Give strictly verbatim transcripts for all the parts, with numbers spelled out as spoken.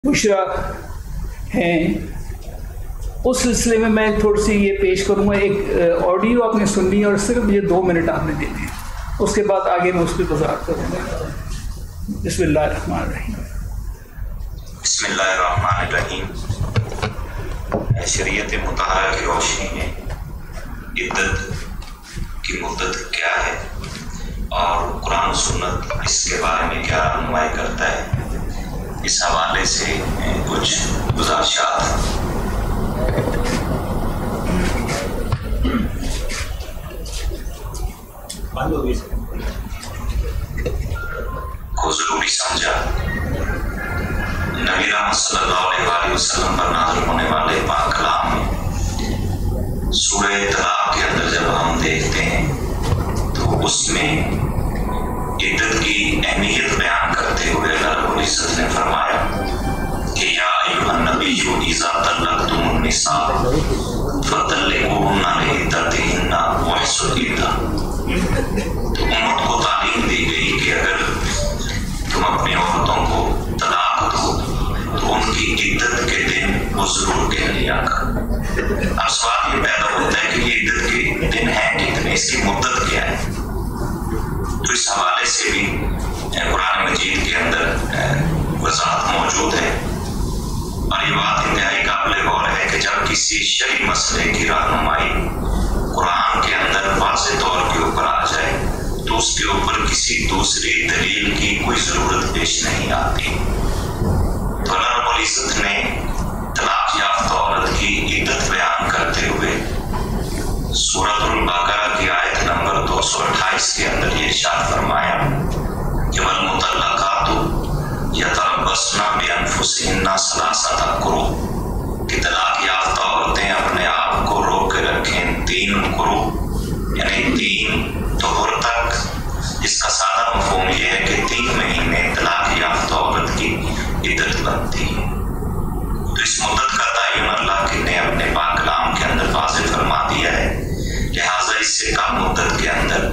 बुशरा हैं, उस सिलसिले में मैं थोड़ी सी ये पेश करूँगा। एक ऑडियो आपने सुननी है और सिर्फ ये दो मिनट आपने देने हैं, उसके बाद आगे मैं उस पर वज़ाहत करूँगा। बिस्मिल्लाहिर्रहमानिर्रहीम। बिस्मिल्लाहिर्रहमानिर्रहीम। शरीयत मुतहरा की रोशनी में इद्दत की मुद्दत क्या है और कुरान सुन्नत इसके बारे में क्या रहनुमाई करता है, इस हवाले से कुछ गुज़ारिशात को ज़रूरी समझा। नबी रहमत सल्लल्लाहु अलैहि वसल्लम पर नाज़िल होने वाले पाक कलाम में सूरह तलाक के अंदर जब हम देखते हैं तो उसमें इद्दत की अहमियत बयान करते हुए अल्लाह रब्बुल इज़्ज़त ने फरमाया कि या अय्युहन नबिय्यु इज़ा तल्लक़्तुमुन निसा फतल्लिक़ूहुन्ना लिइद्दतिहिन्ना वहsul इद्दा। तो उम्मत को तालीम दी गई कि अगर तुम अपनी औरतों को तलाक दो तो उनकी इद्दत के दिन वो जरूर कह लिया कर। अब सवाल ये पैदा होता है कि ये इद्दत के दिन हैं कितने, इसकी मुद्दत क्या है। तो इस हवाले से भी कुरान मजीद के अंदर वज़ाहत मौजूद है और ये बात इंतहाई काबिल गौर है कि जब किसी शरई मसले की रहनुमाई कुरान के अंदर वाज़ेह तौर के ऊपर आ जाए तो उसके ऊपर किसी दूसरी दलील की कोई ज़रूरत पेश नहीं आती। तो अल्लाह रब्बुल इज़्ज़त ने तलाक याफ्ता औरत की इद्दत बयान करते हुए सूरतुल बकरा की आयत नंबर दो सौ अट्ठाईस के अंदर ये इरशाद फरमाया कि वल मुतल्लक़ातु यतरब्बस्ना बिअन्फुसिहिन्ना सलासता कुरू, कि तलाक याफ्ता औरतें अपने आप को रोक के रखें तीन कुरू यानी तीन तोहर तक। इसका सादा मफ़हूम यह है कि तीन महीने तलाक याफ्ता औरत की इद्दत बनती है। तो इस मुद्दत का तयन अल्लाह ने अपने पाक कलाम के अंदर वाज़ेह फरमा दिया है, लिहाजा इससे कम मुद्दत के अंदर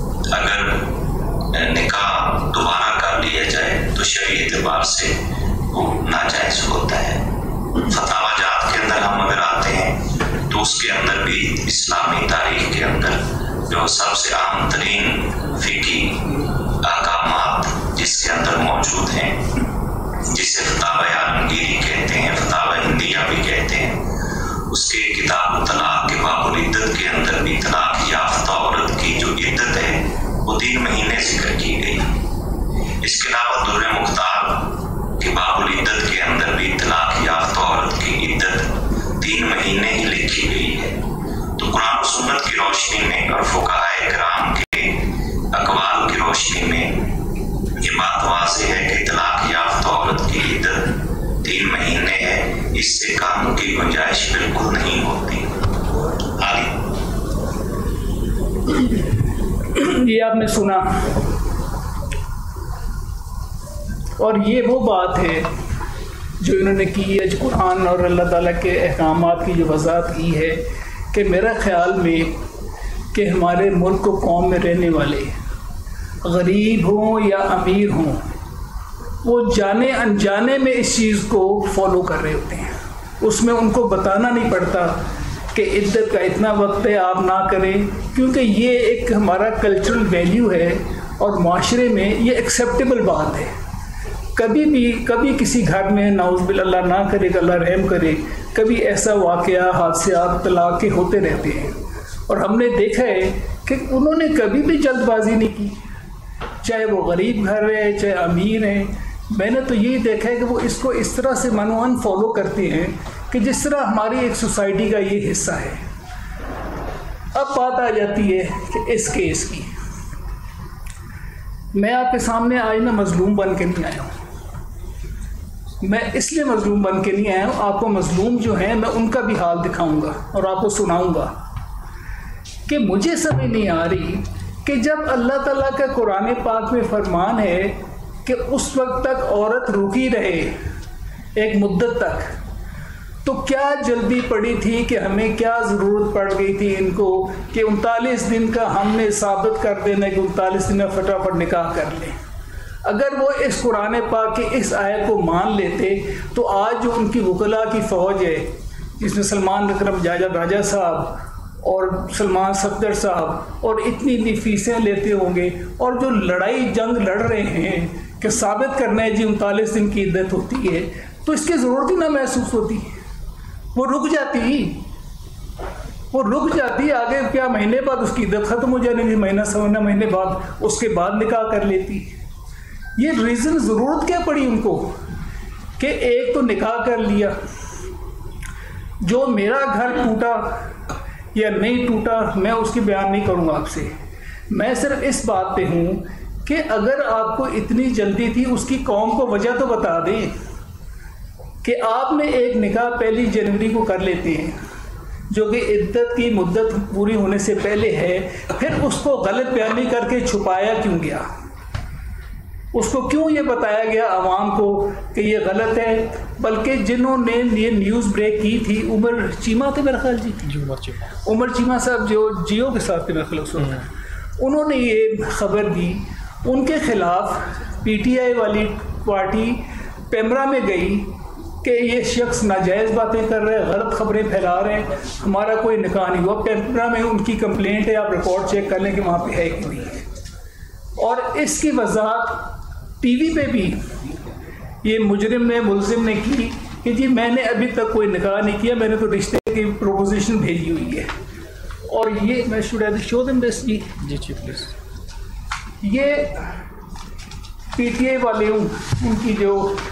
अगर निकाह दोबारा कर लिया जाए तो शरई एतबार से वो नाजायज़ होता है। फतावा जात के अंदर हम अगर आते हैं तो उसके अंदर भी इस्लामी तारीख के अंदर जो सबसे आम तरीन फ़िक़ी अहकामात जिसके अंदर मौजूद हैं, जिसे फतावा आलमगीरी कहते हैं, फतावा हिंदिया भी कहते हैं, उसके किताब तलाक के बाबुल इद्दत के अंदर भी तलाक याफ्ता औरत की जो इद्दत है वो तीन महीने जिक्र की गई। इसके अलावा दुर्र मुख्तार के बाबुल इद्दत के अंदर भी तलाक याफ्ता औरत की इद्दत तीन महीने ही लिखी गई है। तो कुरान सुन्नत की रोशनी में और फुक़हाए किराम के अक़वाल की रोशनी में ये बात वाज़ेह है कि तलाक याफ्ता औरत की इद्दत तीन महीने है, इससे काम की गुंजाइश बिल्कुल नहीं होती। आगे ये आपने सुना और ये वो बात है जो इन्होंने की आज कुरान और अल्लाह ताला के अहकामात की जो वज़ाहत की है कि मेरा ख़्याल में कि हमारे मुल्क को कौम में रहने वाले गरीब हों या अमीर हों, वो जाने अनजाने में इस चीज़ को फॉलो कर रहे होते हैं। उसमें उनको बताना नहीं पड़ता कि इद्दत का इतना वक्त है, आप ना करें, क्योंकि ये एक हमारा कल्चरल वैल्यू है और माशरे में ये एक्सेप्टेबल बात है। कभी भी कभी किसी घर में नाउज़ बिल्लाह ना करे, अल्लाह रहम करे, कभी ऐसा वाक़या हादसात तलाक के होते रहते हैं और हमने देखा है कि उन्होंने कभी भी जल्दबाजी नहीं की, चाहे वो गरीब घर है चाहे अमीर है। मैंने तो यही देखा है कि वो इसको इस तरह से मनवान फॉलो करते हैं कि जिस तरह हमारी एक सोसाइटी का ये हिस्सा है। अब बात आ जाती है कि इस केस की, मैं आपके सामने आज ना मजलूम बन के नहीं आया हूँ। मैं इसलिए मजलूम बन के नहीं आया हूँ, आपको मजलूम जो हैं मैं उनका भी हाल दिखाऊंगा और आपको सुनाऊंगा कि मुझे समझ नहीं आ रही कि जब अल्लाह ताला का कुरान पाक में फरमान है कि उस वक्त तक औरत रुकी रहे एक मुद्दत तक, तो क्या जल्दी पड़ी थी कि हमें क्या ज़रूरत पड़ गई थी इनको कि उनतालीस दिन का हमने साबित कर देना कि उनतालीस दिन में फटाफट निकाह कर लें। अगर वो इस कुरान पाक के इस आयत को मान लेते तो आज जो उनकी वकला की फ़ौज है, जिसमें सलमान अकरम जाजा राजा साहब और सलमान सफदर साहब और इतनी इतनी फीसें लेते होंगे, और जो लड़ाई जंग लड़ रहे हैं कि साबित करना है जी उनतालीस दिन की इद्दत होती है, तो इसकी ज़रूरत ही ना महसूस होती, वो रुक जाती वो रुक जाती आगे क्या महीने बाद उसकी इद्दत ख़त्म हो जाने की, महीना सवा महीने बाद उसके बाद निकाह कर लेती। ये रीज़न ज़रूरत क्या पड़ी उनको कि एक तो निकाह कर लिया, जो मेरा घर टूटा या नहीं टूटा मैं उसकी बयान नहीं करूँगा आपसे, मैं सिर्फ इस बात पे हूँ कि अगर आपको इतनी जल्दी थी उसकी कौम को वजह तो बता दें कि आपने एक निकाह पहली जनवरी को कर लेते हैं जो कि इद्दत की मुद्दत पूरी होने से पहले है, फिर उसको गलत बयानी करके छुपाया क्यों गया, उसको क्यों ये बताया गया आवाम को कि ये गलत है। बल्कि जिन्होंने ये न्यूज़ ब्रेक की थी, उमर चीमा थे मेरा ख्याल जी, उमर चीमा उमर चीमा साहब जो जियो के साथ थे मेरे ख्याल उस वक्त, उन्होंने ये खबर दी, उनके खिलाफ पीटीआई वाली पार्टी पेमरा में गई कि ये शख्स नाजायज़ बातें कर रहे हैं, गलत खबरें फैला रहे हैं, हमारा कोई निकाह नहीं हुआ। पेमरा में उनकी कंप्लेंट है, आप रिकॉर्ड चेक कर लें कि वहाँ पे है कि नहीं है। और इसकी वजाहत टीवी पे भी ये मुजरिम ने मुलजिम ने की कि जी मैंने अभी तक कोई निकाह नहीं किया, मैंने तो रिश्ते की प्रोपोजिशन भेजी हुई है। और ये मैं should have show them this जी जी जी प्लीज़। ये पीटीआई वाले उनकी जो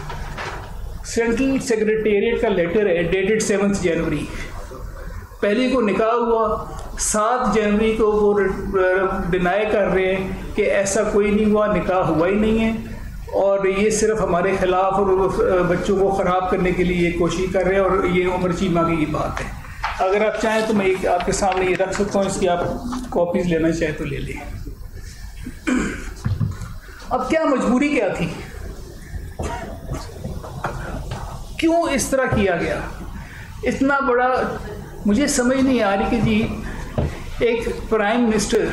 सेंट्रल सेक्रेटेरिएट का लेटर है डेटेड सेवन्थ जनवरी, पहली को निकाह हुआ, सात जनवरी को वो डिनाई कर रहे हैं कि ऐसा कोई नहीं हुआ, निकाह हुआ ही नहीं है, और ये सिर्फ हमारे ख़िलाफ़ और बच्चों को ख़राब करने के लिए ये कोशिश कर रहे हैं। और ये उमर चीमा की ये बात है। अगर आप चाहें तो मैं एक आपके सामने ये रख सकता हूँ, इसकी आप कॉपीज़ लेना चाहें तो ले लें। अब क्या मजबूरी क्या थी, क्यों इस तरह किया गया, इतना बड़ा मुझे समझ नहीं आ रही कि जी एक प्राइम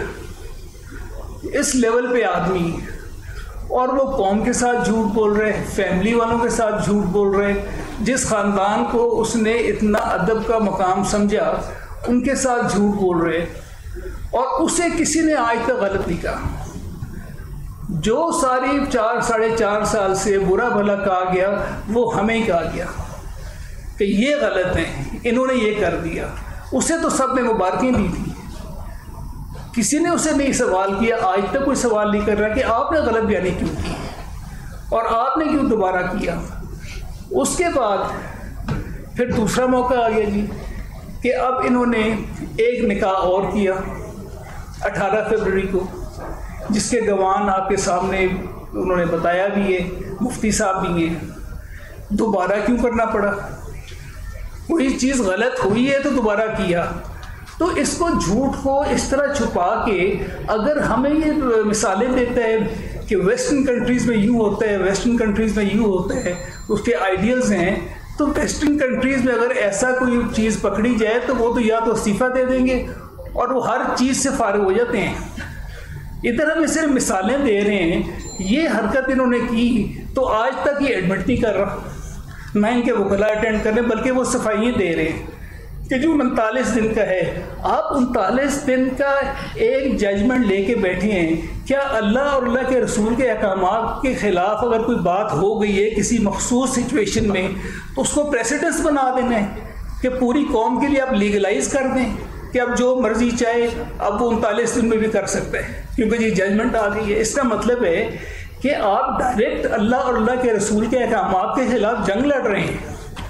मिनिस्टर इस लेवल पे आदमी, और वो कौम के साथ झूठ बोल रहे, फैमिली वालों के साथ झूठ बोल रहे, जिस ख़ानदान को उसने इतना अदब का मकाम समझा उनके साथ झूठ बोल रहे, और उसे किसी ने आज तक गलत नहीं कहा। जो सारी चार साढ़े चार साल से बुरा भला कहा गया वो हमें ही कहा गया कि ये गलत है, इन्होंने ये कर दिया। उसे तो सब ने मुबारकें दी थी, किसी ने उसे नहीं सवाल किया, आज तक कोई सवाल नहीं कर रहा कि आपने गलत बयानी क्यों की और आपने क्यों दोबारा किया। उसके बाद फिर दूसरा मौका आ गया जी कि अब इन्होंने एक निकाह और किया अठारह फरवरी को, जिसके गवाह आपके सामने उन्होंने बताया भी है, मुफ्ती साहब भी हैं। दोबारा क्यों करना पड़ा, कोई चीज़ गलत हुई है तो दोबारा किया। तो इसको झूठ को इस तरह छुपा के अगर हमें ये मिसालें देता है कि वेस्टर्न कंट्रीज़ में यूँ होता है, वेस्टर्न कंट्रीज़ में यूँ होता है, उसके आइडियल्स हैं, तो वेस्टर्न कंट्रीज़ में अगर ऐसा कोई चीज़ पकड़ी जाए तो वो तो या तो इस्तीफ़ा दे देंगे और वो हर चीज़ से फारिग हो जाते हैं। इधर हम सिर्फ मिसालें दे रहे हैं। ये हरकत इन्होंने की तो आज तक ये एडमिट नहीं कर रहा, ना इनके वकला अटेंड कर रहे, बल्कि वो सफाइयाँ दे रहे हैं कि जो उनतालीस दिन का है। आप उनतालीस दिन का एक जजमेंट लेके बैठे हैं, क्या अल्लाह और अल्लाह के रसूल के अहकामात के ख़िलाफ़ अगर कोई बात हो गई है किसी मखसूस सिचुएशन में तो उसको प्रेसिडेंस बना देना है कि पूरी कौम के लिए आप लीगलाइज कर दें कि अब जो मर्जी चाहे अब वो उनतालीस दिन में भी कर सकते हैं क्योंकि ये जजमेंट आ गई है। इसका मतलब है कि आप डायरेक्ट अल्लाह और अल्लाह के रसूल के अहकामात के ख़िलाफ़ जंग लड़ रहे हैं।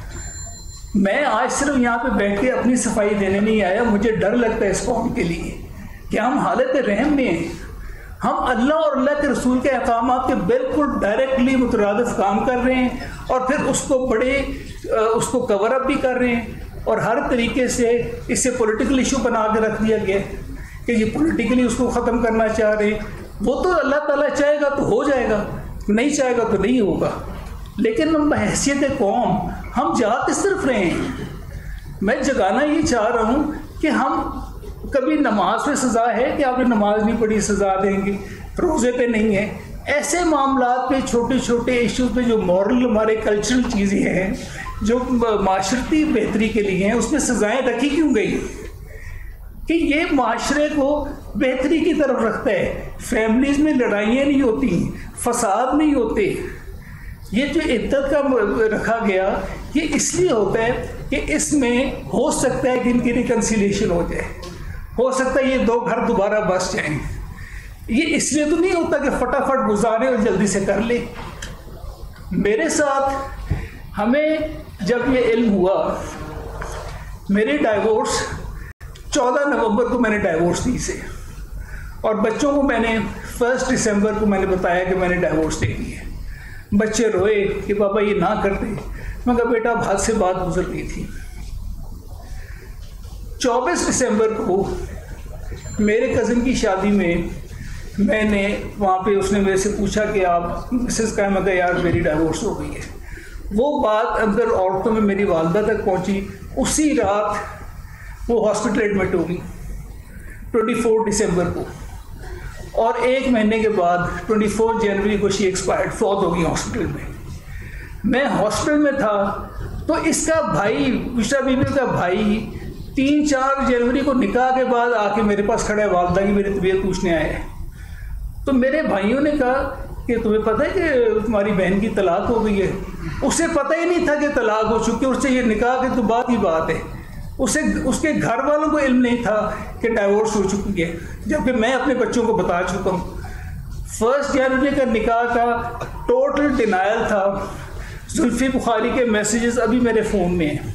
मैं आज सिर्फ यहाँ पे बैठ के अपनी सफाई देने नहीं आया, मुझे डर लगता है इस कौम के लिए कि हम हालत रहम में हैं। हम अल्लाह और अल्लाह के रसूल के अहकामात के बिल्कुल डायरेक्टली मुतरादिफ काम कर रहे हैं और फिर उसको बड़े उसको कवर अप भी कर रहे हैं और हर तरीके से इसे पॉलिटिकल इशू बना के रख दिया गया कि ये पॉलिटिकली उसको ख़त्म करना चाह रहे। वो तो अल्लाह ताला चाहेगा तो हो जाएगा, नहीं चाहेगा तो नहीं होगा। लेकिन हम बहैसियत कौम हम जा किस तरफ रहे हैं। मैं जगाना ये चाह रहा हूँ कि हम कभी नमाज पे सज़ा है कि आपने नमाज नहीं पढ़ी सज़ा देंगे, रोज़े पे नहीं है, ऐसे मामलात पे, छोटे छोटे इश्यूज पे जो मॉरल हमारे कल्चरल चीज़ें हैं, जो माशरती बेहतरी के लिए हैं, उसमें सज़ाएँ रखी क्यों गई कि ये माशरे को बेहतरी की तरफ रखता है। फैमिलीज़ में लड़ाइयाँ नहीं होती, फसाद नहीं होते। ये जो इद्दत का रखा गया ये इसलिए होता है कि इसमें हो सकता है कि इनकी रिकन्सिलिएशन हो जाए, हो सकता है ये दो घर दोबारा बस जाएं। ये इसलिए तो नहीं होता कि फटाफट गुजारे और जल्दी से कर ले। मेरे साथ हमें जब ये इल्म हुआ, मेरी डाइवोर्स चौदह नवंबर को मैंने डाइवोर्स दी से, और बच्चों को मैंने फर्स्ट दिसंबर को मैंने बताया कि मैंने डाइवोर्स दे दी है। बच्चे रोए कि पापा ये ना करते। मैं कहा बेटा अब हाथ से बात गुजर गई थी। चौबीस दिसंबर को मेरे कज़न की शादी में मैंने वहाँ पे, उसने मेरे से पूछा कि आप मिसेस का, मैं कहा यार मेरी डाइवोर्स हो गई है। वो बात अंदर औरतों में मेरी वालदा तक पहुँची। उसी रात वो हॉस्पिटल एडमिट हो गई चौबीस दिसंबर को, और एक महीने के बाद चौबीस जनवरी को शी एक्सपायर्ड, फौत हो गई हॉस्पिटल में। मैं हॉस्पिटल में था तो इसका भाई, बुशरा बीबी का भाई, तीन चार जनवरी को निकाह के बाद आके मेरे पास खड़ा है, वालदा की मेरी तबीयत पूछने आया है। तो मेरे भाइयों ने कहा कि तुम्हें पता है कि तुम्हारी बहन की तलाक हो गई है। उसे पता ही नहीं था कि तलाक हो चुकी है, उससे ये निकाह की तो बात ही बात है। उसे, उसके घर वालों को इल्म नहीं था कि डाइवोर्स हो चुकी है, जबकि मैं अपने बच्चों को बता चुका हूँ। फर्स्ट जनवरी का निकाह का टोटल डिनायल था। जुल्फी बुखारी के मैसेजेस अभी मेरे फ़ोन में हैं,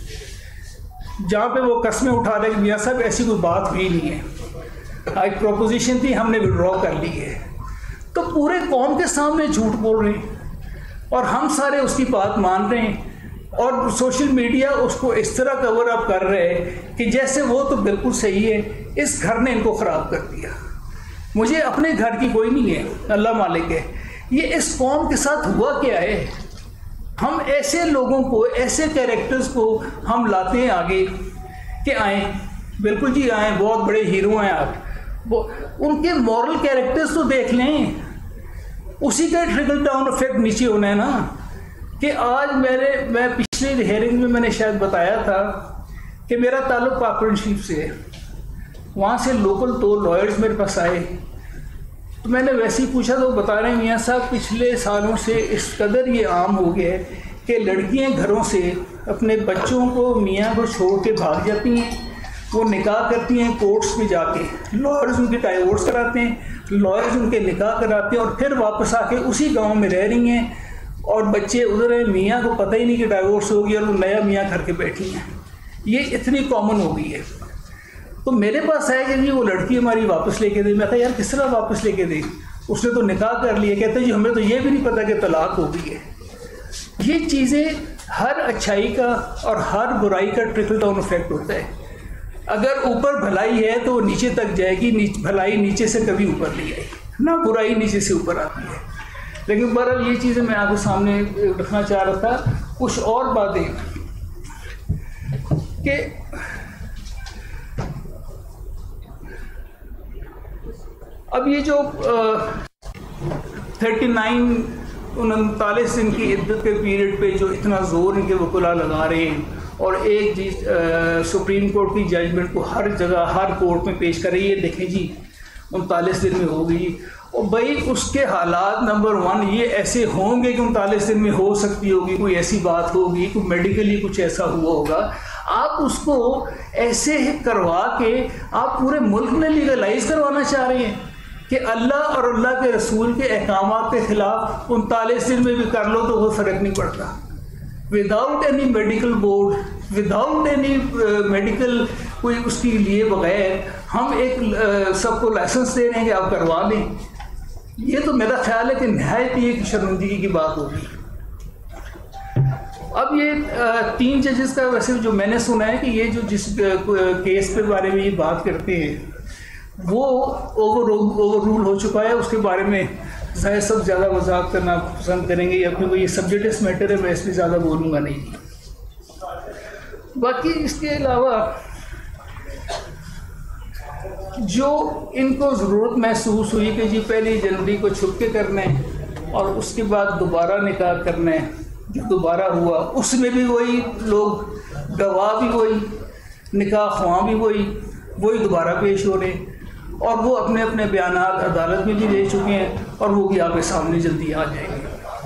जहाँ पे वो कस्में उठा रहे कि मियाँ साहब ऐसी कोई बात हुई नहीं है, एक प्रोपोजिशन थी, हमने विड्रॉ कर ली है। तो पूरे कौम के सामने झूठ बोल रहे हैं और हम सारे उसकी बात मान रहे हैं, और सोशल मीडिया उसको इस तरह कवर अप कर रहे हैं कि जैसे वो तो बिल्कुल सही है, इस घर ने इनको ख़राब कर दिया। मुझे अपने घर की कोई नहीं है, अल्लाह मालिक है। ये इस कौम के साथ हुआ क्या है? हम ऐसे लोगों को, ऐसे कैरेक्टर्स को हम लाते हैं आगे कि आएँ, बिल्कुल जी आएँ, बहुत बड़े हीरो हैं आप, वो उनके मॉरल कैरेक्टर्स तो देख लें, उसी का ट्रिकल डाउन इफेक्ट नीचे होना है ना। कि आज मेरे मैं पिछले हेयरिंग में मैंने शायद बताया था कि मेरा ताल्लुक़ पार्टनरशिप से है। वहाँ से लोकल दो लॉयर्स मेरे पास आए, तो मैंने वैसे ही पूछा तो बता रहे हैं मियाँ साहब पिछले सालों से इस कदर ये आम हो गया है कि लड़कियाँ घरों से अपने बच्चों को, मियाँ को छोड़ के भाग जाती हैं। वो निकाह करती हैं कोर्ट्स में जाके, लॉयर्स उनके डाइवोर्स कराते हैं, लॉयर्स उनके निकाह कराते हैं, और फिर वापस आके उसी गाँव में रह रही हैं, और बच्चे उधर हैं, मियाँ को पता ही नहीं कि डाइवोर्स हो गया और वो नया मियाँ घर के बैठी हैं। ये इतनी कॉमन हो गई है। तो मेरे पास आया कि जी वो लड़की हमारी वापस लेके दे। मैं कहा यार किस तरह वापस लेके दे, उसने तो निकाह कर लिया। कहते जी हमें तो ये भी नहीं पता कि तलाक हो गई है। ये चीज़ें, हर अच्छाई का और हर बुराई का ट्रिकल डाउन इफेक्ट होता है। अगर ऊपर भलाई है तो वो नीचे तक जाएगी, नीच, भलाई नीचे से कभी ऊपर नहीं आएगी, ना बुराई नीचे से ऊपर आती है। लेकिन बहरहाल ये चीज़ें मैं आपके सामने रखना चाह रहा था। कुछ और बातें कि अब ये जो थर्टी नाइन उनतालीस दिन की इद्दत के पीरियड पे जो इतना ज़ोर इनके वकुला लगा रहे हैं, और एक जी सुप्रीम कोर्ट की जजमेंट को हर जगह हर कोर्ट में पेश कर रही है, देखें जी उनतालीस दिन में हो गई। और भाई उसके हालात नंबर वन ये ऐसे होंगे कि उनतालीस दिन में हो सकती होगी, कोई ऐसी बात होगी, कोई मेडिकली कुछ ऐसा हुआ होगा। आप उसको ऐसे करवा के आप पूरे मुल्क में लीगलाइज करवाना चाह रहे हैं कि अल्लाह और अल्लाह के रसूल के अहकामात के ख़िलाफ़ उनतालीस दिन में भी कर लो तो कोई फ़र्क नहीं पड़ता। Without any medical board, without any medical कोई उसके लिए बगैर हम एक uh, सबको लाइसेंस दे रहे हैं कि आप करवा लें। ये तो मेरा ख्याल है कि नहायत ही एक शर्मिंदगी की बात होगी। अब ये uh, तीन जजेस का वैसे जो मैंने सुना है कि ये जो जिस uh, केस के बारे में ये बात करते हैं वो ओवर ओवर रूल हो चुका है। उसके बारे में शायद सब ज़्यादा मजाक करना पसंद करेंगे, या क्योंकि ये सब्जेक्टिव मैटर है, मैं इसमें ज़्यादा बोलूँगा नहीं। बाकी इसके अलावा जो इनको ज़रूरत महसूस हुई कि जी पहली जनवरी को छुप के करना है, और उसके बाद दोबारा निकाह करने जो दोबारा हुआ उसमें भी वही लोग, गवाह भी वही, निकाह ख्वाह भी वही वही दोबारा पेश हो रहे, और वो अपने अपने बयानात अदालत में भी दे चुके हैं और वो भी आपके सामने जल्दी आ जाएंगे।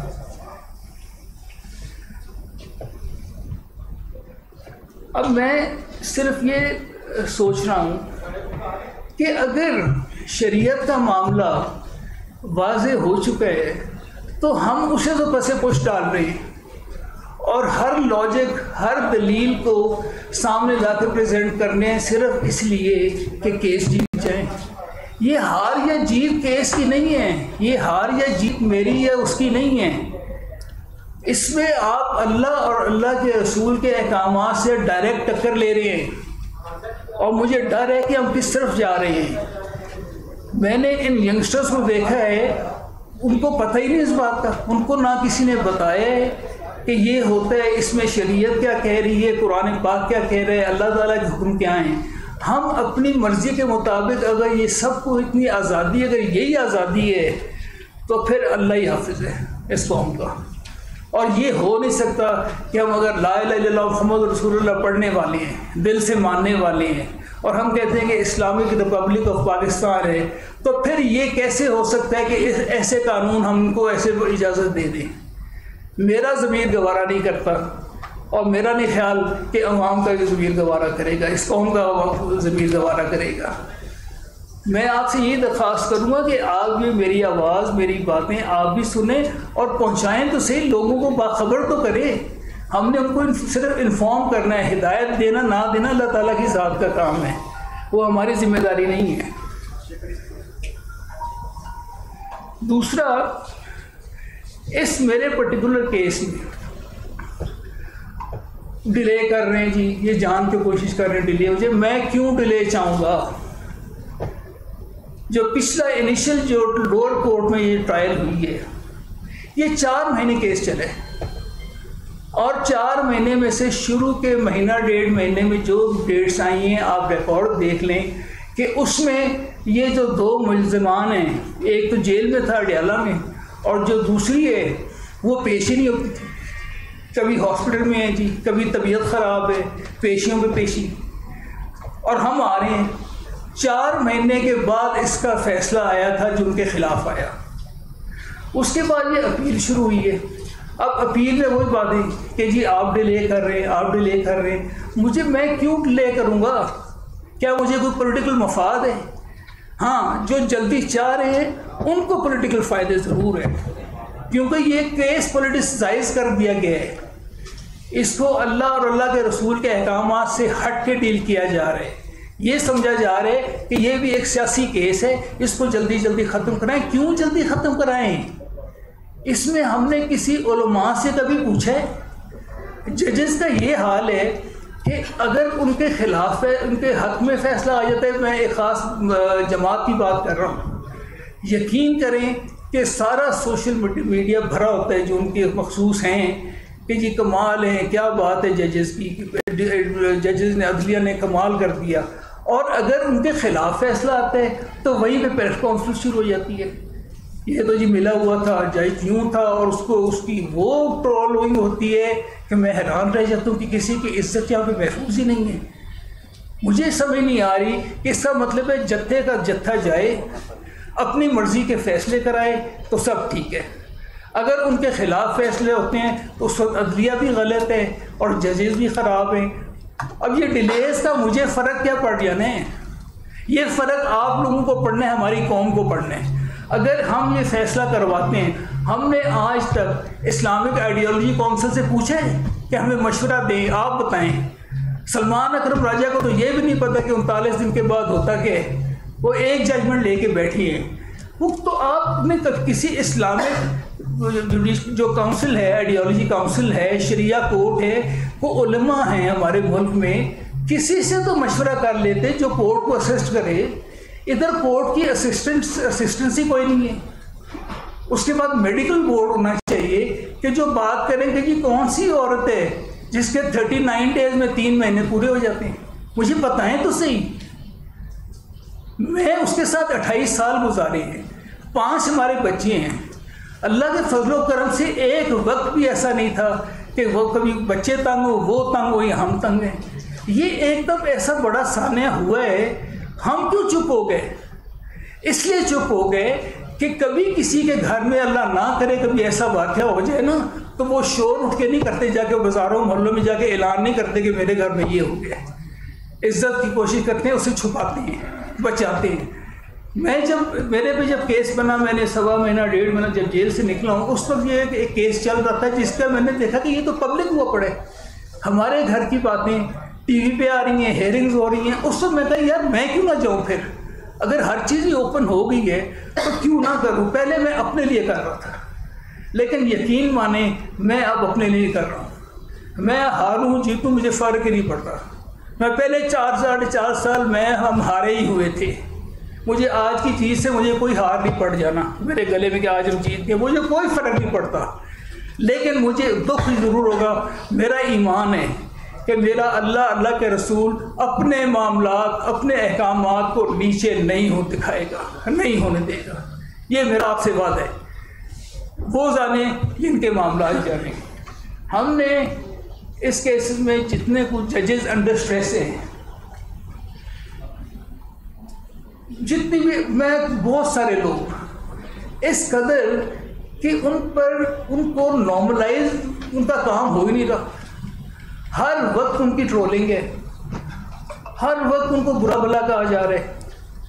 अब मैं सिर्फ ये सोच रहा हूँ कि अगर शरीयत का मामला वाज़े हो चुका है तो हम उसे तो पसे पुश डाल रहे हैं और हर लॉजिक, हर दलील को सामने लाकर प्रेजेंट करने हैं सिर्फ इसलिए कि केस जीत जाए। ये हार या जीत केस की नहीं है, ये हार या जीत मेरी या उसकी नहीं है। इसमें आप अल्लाह और अल्लाह के रसूल के अहकामात से डायरेक्ट टक्कर ले रहे हैं और मुझे डर है कि हम किस तरफ जा रहे हैं। मैंने इन यंगस्टर्स को देखा है, उनको पता ही नहीं इस बात का, उनको ना किसी ने बताया है कि ये होता है, इसमें शरीयत क्या कह रही है, कुरान पाक क्या कह रहे हैं, अल्लाह ताला के हुक्म क्या हैं। हम अपनी मर्ज़ी के मुताबिक अगर ये सबको इतनी आज़ादी, अगर यही आज़ादी है तो फिर अल्लाह ही हाफिज़ है इस कौम का। और ये हो नहीं सकता कि हम अगर ला इलाहा इल्लल्लाह मुहम्मद रसूलुल्लाह पढ़ने वाले हैं, दिल से मानने वाले हैं, और हम कहते हैं कि इस्लामिक रिपब्लिक ऑफ पाकिस्तान है, तो फिर ये कैसे हो सकता है कि इस ऐसे कानून हमको ऐसे इजाज़त दे दें। मेरा ज़मीर गवारा नहीं करता और मेरा नहीं ख्याल कि अवाम का ज़मीर गवारा करेगा, इस कौम का ज़मीर गवारा करेगा। मैं आपसे ये दरख्वास्त करूँगा कि आप भी मेरी आवाज़, मेरी बातें आप भी सुने और पहुँचाएँ तो सही, लोगों को बाखबर तो करें। हमने उनको सिर्फ इन्फॉर्म करना है, हिदायत देना ना देना अल्लाह ताला की ज़ात का काम है, वो हमारी जिम्मेदारी नहीं है। दूसरा, इस मेरे पर्टिकुलर केस में डिले कर रहे हैं जी, ये जान के कोशिश कर रहे हैं डिले हो जाए। मैं क्यों डिले चाहूँगा? जो पिछला इनिशियल जो लोअर कोर्ट में ये ट्रायल हुई है, ये चार महीने केस चले और चार महीने में से शुरू के महीना डेढ़ महीने में जो डेट्स आई हैं आप रिकॉर्ड देख लें कि उसमें ये जो दो मुल्ज़िमान हैं, एक तो जेल में था अडियाला में और जो दूसरी है वो पेश ही नहीं होती थी, कभी हॉस्पिटल में है जी, कभी तबीयत ख़राब है, पेशियों पे पेशी, और हम आ रहे हैं। चार महीने के बाद इसका फैसला आया था जो उनके ख़िलाफ़ आया, उसके बाद ये अपील शुरू हुई है। अब अपील में वही बात है कि जी आप डिले कर रहे हैं, आप डिले कर रहे हैं। मुझे, मैं क्यों डिले करूँगा? क्या मुझे कोई पॉलिटिकल मफाद है? हाँ, जो जल्दी चाह रहे हैं उनको पॉलिटिकल फ़ायदे ज़रूर है, क्योंकि ये केस पॉलिटिसाइज कर दिया गया है। इसको अल्लाह और अल्लाह के रसूल के अहकामात से हट के डील किया जा रहा है। ये समझा जा रहा है कि ये भी एक सियासी केस है, इसको जल्दी जल्दी ख़त्म कराएं। क्यों जल्दी ख़त्म कराएं? इसमें हमने किसी उलमा से कभी पूछा है? जजेस का ये हाल है कि अगर उनके ख़िलाफ़ है, उनके हक़ में फ़ैसला आ जाता है, मैं एक ख़ास जमात की बात कर रहा हूँ, यकीन करें कि सारा सोशल मीडिया भरा होता है जो उनके मखसूस हैं कि जी कमाल है, क्या बात है जजेस की, जजेस ने, अदलिया ने कमाल कर दिया। और अगर उनके ख़िलाफ़ फैसला आता है तो वहीं पे प्रेस कॉन्फ्रेंस शुरू हो जाती है, ये तो जी मिला हुआ था, जज यूँ था, और उसको उसकी वो ट्रोलिंग होती है कि मैं हैरान रह जाता हूँ कि किसी की इज्जत यहाँ पे महफूज ही नहीं है। मुझे समझ नहीं आ रही कि इसका मतलब है जत्थे का जत्था जाए, अपनी मर्ज़ी के फ़ैसले कराए तो सब ठीक है, अगर उनके ख़िलाफ़ फ़ैसले होते हैं तो उस वक्त अदलिया भी गलत है और जजेस भी ख़राब हैं। अब ये डिलेस का मुझे फ़र्क क्या पड़ जाना है? ये फ़र्क आप लोगों को पढ़ना है, हमारी कौम को पढ़ना है। अगर हम ये फ़ैसला करवाते हैं, हमने आज तक इस्लामिक आइडियोलॉजी काउंसिल से पूछा है कि हमें मशवरा दें, आप बताएं। सलमान अकरम राजा को तो ये भी नहीं पता कि उनतालीस दिन के बाद होता क्या है, वो एक जजमेंट लेके बैठी है। वो तो आपने किसी इस्लामिक जो काउंसिल है, आइडियोलॉजी काउंसिल है, शरिया कोर्ट है, वो उलमा हैं हमारे मुल्क में, किसी से तो मशवरा कर लेते जो कोर्ट को असिस्ट करे। इधर कोर्ट की असिस्टेंट असिस्टेंसी कोई नहीं है। उसके बाद मेडिकल बोर्ड होना चाहिए कि जो बात करें कि जी कौन सी औरत है जिसके थर्टी नाइन डेज में तीन महीने पूरे हो जाते हैं, मुझे बताएं तो सही। मैं उसके साथ अट्ठाईस साल गुजारे हैं, पांच हमारे बच्चे हैं, अल्लाह के फजल व करम से एक वक्त भी ऐसा नहीं था कि वो कभी बच्चे तंग हो, वो तंग हो या हम तंग हैं। ये एकदम ऐसा बड़ा सान्या हुआ है, हम क्यों चुप हो गए? इसलिए चुप हो गए कि कभी किसी के घर में अल्लाह ना करे कभी ऐसा वाक़या हो जाए ना, तो वो शोर उठ के नहीं करते, जाके बाज़ारों मोहल्लों में जाके ऐलान नहीं करते कि मेरे घर में ये हो गया। इज्जत की कोशिश करते हैं, उसे छुपाते हैं, बचाते हैं। मैं जब मेरे पे जब केस बना, मैंने सवा महीना डेढ़ महीना जब जेल से निकला हूँ, उस वक्त ये एक केस चल रहा था जिसका मैंने देखा कि ये तो पब्लिक हुआ पड़े, हमारे घर की बातें टीवी पे आ रही हैं, हेयरिंग्स हो रही हैं। उस वक्त मैं कहा यार मैं क्यों ना जाऊँ, फिर अगर हर चीज़ ही ओपन हो गई है तो क्यों ना करूँ। पहले मैं अपने लिए कर रहा था, लेकिन यकीन माने मैं अब अपने लिए कर रहा हूँ। मैं हारूँ जीतूँ मुझे फ़र्क ही नहीं पड़ता। मैं पहले चार साढ़े चार साल मैं हम हारे ही हुए थे, मुझे आज की चीज़ से मुझे कोई हार नहीं पड़ जाना मेरे गले में कि आज हम जीत गए, मुझे कोई फ़र्क नहीं पड़ता। लेकिन मुझे दुख ज़रूर होगा, मेरा ईमान है कि मेरा अल्लाह अल्लाह के रसूल अपने मामलात अपने अहकामात को नीचे नहीं हो दिखाएगा, नहीं होने देगा। ये मेरा आपसे वादा है। वो जाने इनके मामलात जाने। हमने इस केस में जितने कुछ जजेस अंडर स्ट्रेस हैं, जितनी भी मैं बहुत सारे लोग इस कदर कि उन पर उनको नॉर्मलाइज उनका काम हो ही नहीं रहा। हर वक्त उनकी ट्रोलिंग है, हर वक्त उनको बुरा भला कहा जा रहा है।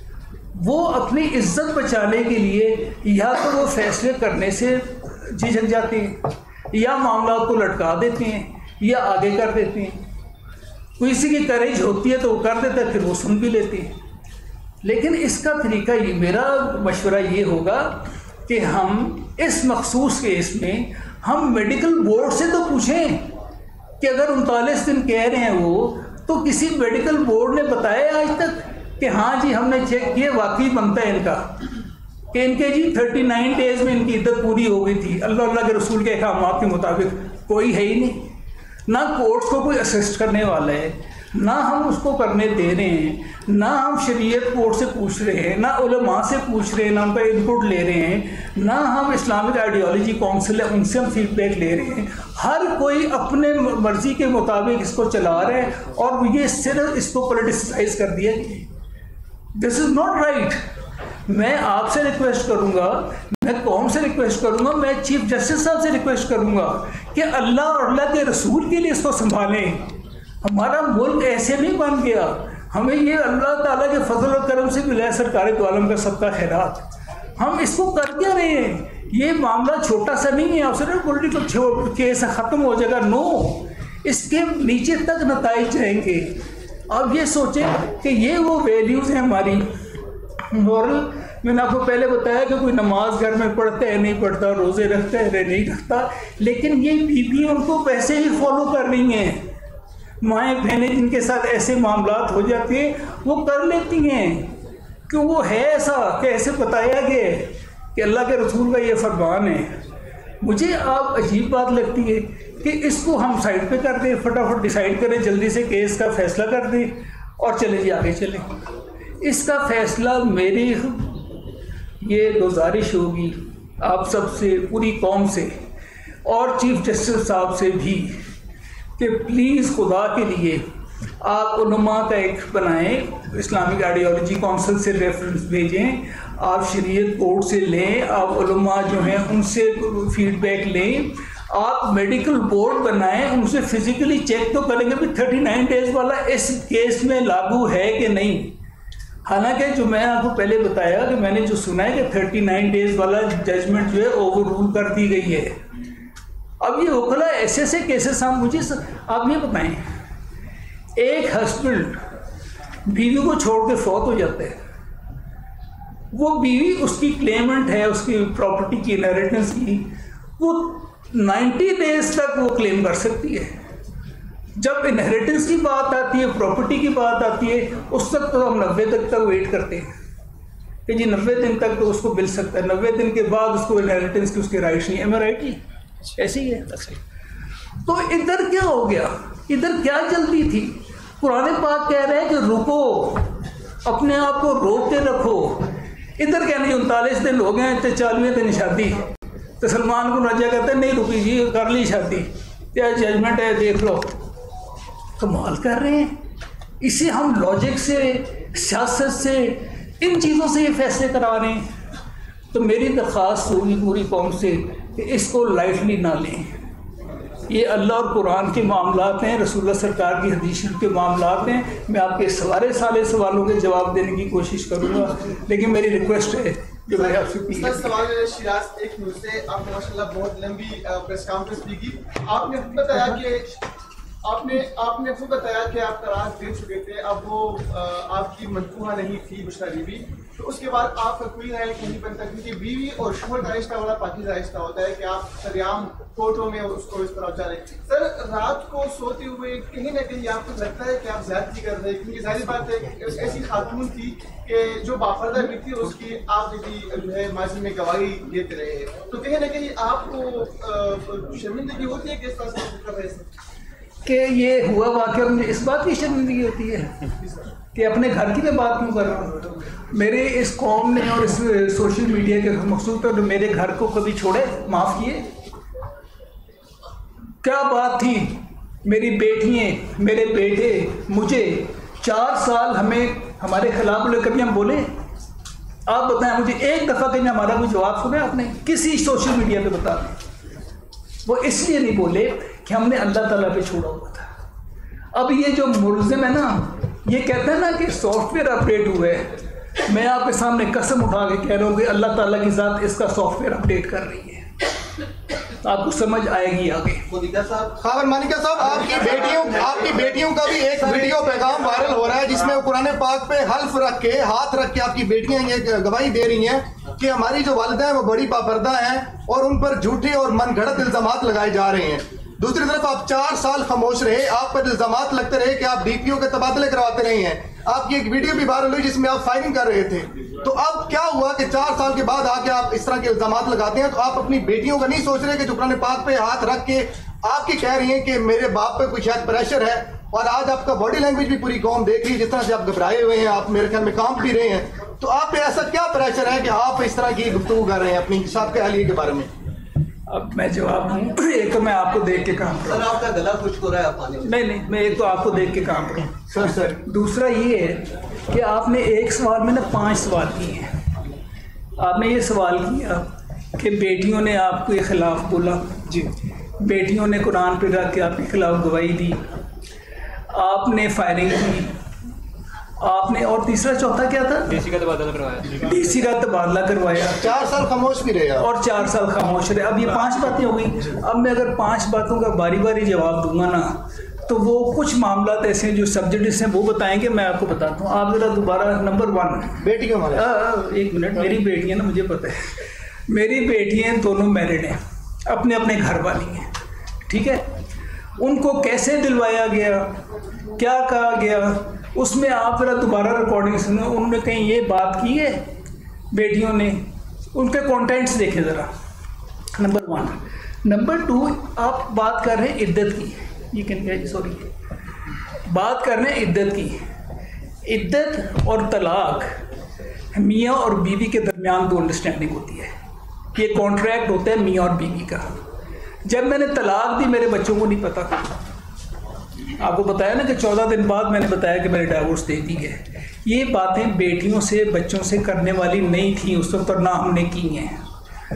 वो अपनी इज्जत बचाने के लिए या तो वो फैसले करने से झिझक जाते हैं, या मामला को लटका देते हैं, या आगे कर देते हैं। किसी की करेज होती है तो वो कर देता है, फिर वो सुन भी लेते हैं। लेकिन इसका तरीका ये, मेरा मशवरा ये होगा कि हम इस मखसूस केस में हम मेडिकल बोर्ड से तो पूछें कि अगर उनतालीस दिन कह रहे हैं वो, तो किसी मेडिकल बोर्ड ने बताया आज तक कि हाँ जी हमने चेक किया वाकई बनता है इनका, कि इनके जी उनतालीस डेज में इनकी इद्दत पूरी हो गई थी अल्लाह अल्लाह के रसूल के अहकामात के मुताबिक। कोई है ही नहीं, ना कोर्ट्स को कोई असिस्ट करने वाला है, ना हम उसको करने दे रहे हैं, ना हम शरीयत कोर्ट से पूछ रहे हैं, ना उलमा से पूछ रहे हैं, ना उनका इनपुट ले रहे हैं, ना हम इस्लामिक आइडियोलॉजी काउंसिल है उनसे हम फीडबैक ले रहे हैं। हर कोई अपने मर्जी के मुताबिक इसको चला रहे हैं और ये सिर्फ इसको पॉलिटिसाइज कर दिया। This is not right. मैं आपसे रिक्वेस्ट करूंगा, मैं कौम से रिक्वेस्ट करूंगा, मैं चीफ जस्टिस साहब से रिक्वेस्ट करूंगा कि अल्लाह और अल्लाह के रसूल के लिए इसको संभालें। हमारा मुल्क ऐसे नहीं बन गया, हमें ये अल्लाह ताला के फजल और करम से मिला है सरकार दो आलम का सबका खैरात। हम इसको कर क्या रहे हैं? ये मामला छोटा सा नहीं है, आपसे पॉलिटिकल केस ख़त्म हो जाएगा। नो, इसके नीचे तक नताइज जाएंगे। अब ये सोचें कि ये वो वैल्यूज़ हैं हमारी मॉरल। मैंने आपको पहले बताया कि कोई नमाज घर में पढ़ता है नहीं पढ़ता, रोज़े रखता है नहीं रखता, लेकिन ये बीबी उनको वैसे ही फॉलो कर रही हैं। माएँ बहनें जिनके साथ ऐसे मामलात हो जाते हैं वो कर लेती हैं, क्यों? वो है ऐसा कि ऐसे बताया गया है कि अल्लाह के रसूल का ये फरमान है। मुझे आप अजीब बात लगती है कि इसको हम साइड पे कर दें, फटाफट डिसाइड करें, जल्दी से केस का फैसला कर दें और चले जी आगे चलें। इसका फैसला मेरी ये गुजारिश होगी आप सबसे, पूरी कौम से और चीफ जस्टिस साहब से भी कि प्लीज़ खुदा के लिए आप उलमा का एक बनाएं, इस्लामिक आइडियोलॉजी काउंसिल से रेफरेंस भेजें, आप शरीयत कोर्ट से लें, आप उलमा जो हैं उनसे फीडबैक लें, आप मेडिकल बोर्ड बनाएं, उनसे फिज़िकली चेक तो करेंगे भी थर्टी नाइन डेज़ वाला इस केस में लागू है कि नहीं। हालांकि जो मैं आपको पहले बताया कि मैंने जो सुना है कि थर्टी नाइन डेज़ वाला जजमेंट जो है ओवर रूल कर दी गई है। अब ये वकला ऐसे ऐसे केसेस हम मुझे आप ये बताएं, एक हस्बैंड बीवी को छोड़ के फौत हो जाता है, वो बीवी उसकी क्लेमेंट है उसकी प्रॉपर्टी की इनहेरिटेंस की, वो नाइन्टी डेज तक वो क्लेम कर सकती है। जब इनहेरिटेंस की बात आती है, प्रॉपर्टी की बात आती है, उस तक तो हम नब्बे तक तक वेट करते हैं कि जी नब्बे दिन तक तो उसको मिल सकता है, नब्बे दिन के बाद उसको इनहेरिटेंस की उसके राइट्स नहीं है। मैं राइट ही ऐसे ही है। तो इधर क्या हो गया, इधर क्या जल्दी थी? कुरान पाक कह रहे हैं कि रुको, अपने आप को रोक के रखो। इधर कहने उनतालीस दिन हो गए तो चालीसवें दिन शादी, तो सलमान को रजा कहते हैं नहीं रुकी जी, कर ली शादी, क्या जजमेंट है देख लो। कमाल कर रहे हैं। इसे हम लॉजिक से, सियासत से, इन चीज़ों से ये फैसले करा रहे हैं। तो मेरी दरख्वास्त होगी पूरी कौम से कि इसको लाइटली ना लें। ये अल्लाह और कुरान के मामलात हैं, रसूलुल्लाह सरकार की हदीस के मामलात हैं। मैं आपके सारे सारे सवालों के जवाब देने की कोशिश करूँगा, लेकिन मेरी रिक्वेस्ट है जो मैं आपसे सर सवाल है शिराज एक न्यूज़ से। आपने माशाल्लाह बहुत लंबी प्रेस कॉन्फ्रेंस भी की। आपने बताया कि आपने आपने खुद बताया कि आप तलाक दे चुके थे, अब वो आपकी मनसूहा नहीं थी बुशरा बीवी, तो उसके बाद आपका कोई राय नहीं बनता, क्योंकि बीवी और शोहर का रिश्ता बड़ा पाकीज़ा रिश्ता होता है कि आप सरेआम कोर्टों में उसको इस तरह जा रहे हैं। सर रात को सोते हुए कहीं ना कहीं आपको लगता है कि आप ज्यादती कर रहे हैं, क्योंकि जाहिर बात है ऐसी खातून थी कि जो बापर्दा भी थी, उसकी आप यदि जो है माजी में गवाही देते रहे, तो कहीं ना कहीं आपको शर्मिंदगी होती है कि इस तरह से कर रहे हैं कि ये हुआ वाक़या, मुझे इस बात की शर्मिंदगी होती है कि अपने घर की मैं बात क्यों कर रहा हूँ। मेरे इस कौम ने और इस सोशल मीडिया के मकसूद पर मेरे घर को कभी छोड़े, माफ़ किए? क्या बात थी, मेरी बेटियाँ, मेरे बेटे, मुझे चार साल हमें हमारे खिलाफ लोग कभी हम बोले? आप बताएं मुझे एक दफ़ा कहीं हमारा कोई जवाब सुने आपने किसी सोशल मीडिया पे? बता दें। वो इसलिए नहीं बोले कि हमने अल्लाह ताला पे छोड़ा हुआ था। अब ये जो मुल्ज़िम है ना, ये कहते हैं ना कि सॉफ्टवेयर अपडेट हुए है। मैं आपके सामने कसम उठा के कह रहा हूँ कि अल्लाह ताला की ज़ात इसका सॉफ्टवेयर अपडेट कर रही है। आपको समझ आएगी आगे। खावर मालिका साहब, आपकी बेटियों आपकी बेटियों का भी एक वीडियो पैगाम वायरल हो रहा है जिसमें वो कुरान पाक पे हल्फ रख के, हाथ रख के आपकी बेटियां ये गवाही दे रही हैं कि हमारी जो वालिदा है वो बड़ी पापर्दा हैं और उन पर झूठे और मनगढ़ंत इल्जामात लगाए जा रहे हैं। दूसरी तरफ आप चार साल खामोश रहे, आप पर इल्जामात लगते रहे कि आप डीपीओ के तबादले करवाते रहे हैं। आपकी एक वीडियो भी वायरल हुई जिसमें आप फायरिंग कर रहे थे। तो अब क्या हुआ कि चार साल के बाद आके आप इस तरह के इल्जामात लगाते हैं? तो आप अपनी बेटियों का नहीं सोच रहे कि जो कुरान पाक पे हाथ रख के आपकी कह रही हैं कि मेरे बाप पे कुछ शायद प्रेशर है, और आज आपका बॉडी लैंग्वेज भी पूरी कौम देख रही है, जिस तरह से आप घबराए हुए हैं, आप मेरे ख्याल में काम भी रहे हैं, तो आप पे ऐसा क्या प्रेशर है कि आप इस तरह की गुफ्तगू कर रहे हैं अपनी साहब के हालिया के बारे में? अब मैं जवाब दूँ। एक तो मैं आपको देख के काम करूँ। सर आपका गला खुश्क हो रहा है, आप पानी नहीं नहीं मैं एक तो आपको देख के काम करूँ सर सर दूसरा ये है कि आपने एक सवाल में ना पांच सवाल किए हैं। आपने ये सवाल किया कि बेटियों ने आपके खिलाफ बोला, जी, बेटियों ने कुरान पे रख के आपके खिलाफ गवाही दी, आपने फायरिंग की, आपने, और तीसरा चौथा क्या था? डीसी का तबादला करवाया। डीसी का तबादला करवाया। चार साल खामोश भी रहे और चार साल खामोश रहे। अब ये पांच बातें हो गई। अब मैं अगर पांच बातों का बारी बारी जवाब दूंगा ना, तो वो कुछ मामला ऐसे हैं जो सब्जेक्ट्स हैं वो बताएंगे, मैं आपको बताता हूँ। आप जरा दोबारा नंबर वन, बेटी क्यों हमारे एक मिनट, मेरी बेटियाँ ना, मुझे पता है मेरी बेटियाँ दोनों मैरिड हैं, अपने अपने घर वाली हैं, ठीक है। उनको कैसे दिलवाया गया, क्या कहा गया, उसमें आप ज़रा दोबारा रिकॉर्डिंग सुनो। उन्होंने कहीं ये बात की है बेटियों ने, उनके कंटेंट्स देखे ज़रा, नंबर वन। नंबर टू, आप बात कर रहे हैं इद्दत की, ये कैन सॉरी बात कर रहे हैं इद्दत की। इद्दत और तलाक मियाँ और बीवी के दरमियान दो अंडरस्टैंडिंग होती है, ये कॉन्ट्रैक्ट होता है मियाँ और बीवी का। जब मैंने तलाक दी मेरे बच्चों को नहीं पता, आपको बताया ना कि चौदह दिन बाद मैंने बताया कि मैंने डाइवोर्स दे दी है। ये बातें बेटियों से बच्चों से करने वाली नहीं थी उस वक्त, और ना हमने की हैं।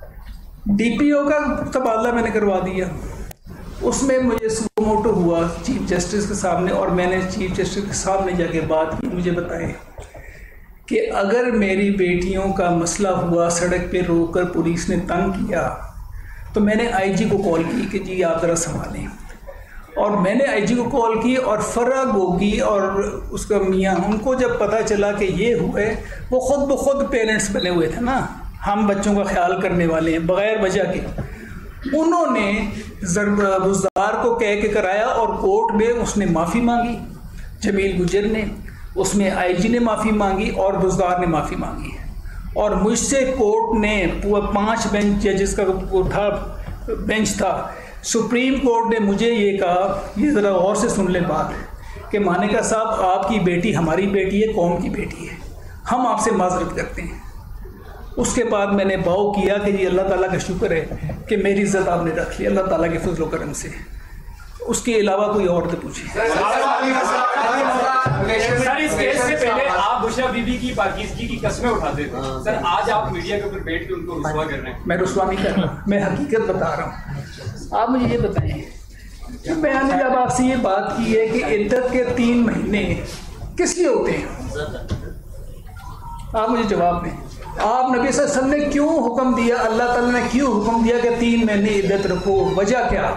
डीपीओ का तबादला मैंने करवा दिया, उसमें मुझे सुमो मोटो हुआ चीफ जस्टिस के सामने, और मैंने चीफ जस्टिस के सामने जाके बात की। मुझे बताएं कि अगर मेरी बेटियों का मसला हुआ, सड़क पे रोककर पुलिस ने तंग किया, तो मैंने आईजी को कॉल की कि जी आप ज़रा संभालें। और मैंने आईजी को कॉल की, और फरा गोगी और उसका मियाँ, उनको जब पता चला कि ये हुए, वो ख़ुद ब खुद पेरेंट्स बने हुए थे ना, हम बच्चों का ख्याल करने वाले हैं बग़ैर वजह के, उन्होंने बुज़दार को कह के कराया, और कोर्ट में उसने माफ़ी मांगी, जमील गुजर ने, उसमें आईजी ने माफ़ी मांगी और बुज़दार ने माफ़ी मांगी। और मुझसे कोर्ट ने, पाँच बेंच जजेस का वो था बेंच था, सुप्रीम कोर्ट ने मुझे ये कहा, ये ज़रा गौर से सुन ले बात, कि मानिका साहब आपकी बेटी हमारी बेटी है, कौम की बेटी है, हम आपसे माजरत करते हैं। उसके बाद मैंने भाव किया कि ये अल्लाह ताला का शुक्र है कि मेरी इज्जत आपने रख ली अल्लाह ताला के फजल करम से। उसके अलावा कोई और तो पूछिए। सर, इस केस से पहले आप बुशरा बीबी की पाकीज़गी की कस्में उठाते थे सर, आज आप मीडिया के ऊपर बैठ के उनको रुस्वा कर रहे हैं। मैं रुस्वा नहीं कर रहा, मैं हकीकत बता रहा हूँ। आप मुझे ये बताएं कि मैंने जब आपसे ये बात की है कि इद्दत के तीन महीने किस लिए होते हैं, आप मुझे जवाब दें। आप नबी सल्लल्लाहु अलैहि वसल्लम ने क्यों हुक्म दिया, अल्लाह ताला ने क्यों हुक्म दिया कि तीन महीने इद्दत रखो, वजह क्या?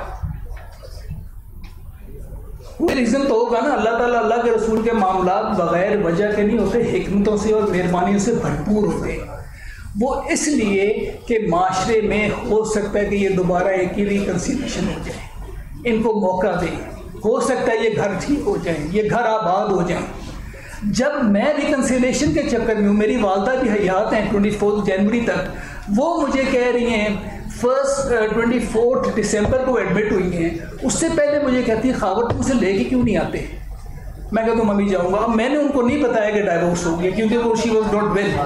कोई रीज़न तो होगा ना। अल्लाह ताला अल्लाह के रसूल के मामलात बग़ैर वजह के नहीं होते, हिकमतों से और मेहरबानियों से भरपूर होते हैं। वो इसलिए कि माशरे में हो सकता है कि ये दोबारा एक ही रिकन्सिलेशन हो जाए, इनको मौका दें, हो सकता है ये घर ठीक हो जाए, ये घर आबाद हो जाए। जब मैं रिकन्सिलेशन के चक्कर में हूँ, मेरी वालदा भी हयात हैं ट्वेंटी फोर्थ जनवरी तक, वो मुझे कह रही हैं फर्स्ट ट्वेंटी फोर्थ दिसंबर को एडमिट हुई हैं, उससे पहले मुझे कहती है खावर तुमसे लेके क्यों नहीं आते? मैं कहता हूँ मम्मी जाऊँगा। अब मैंने उनको नहीं बताया कि डाइवोर्स हो गया क्योंकि वो शी वॉज नॉट वेल।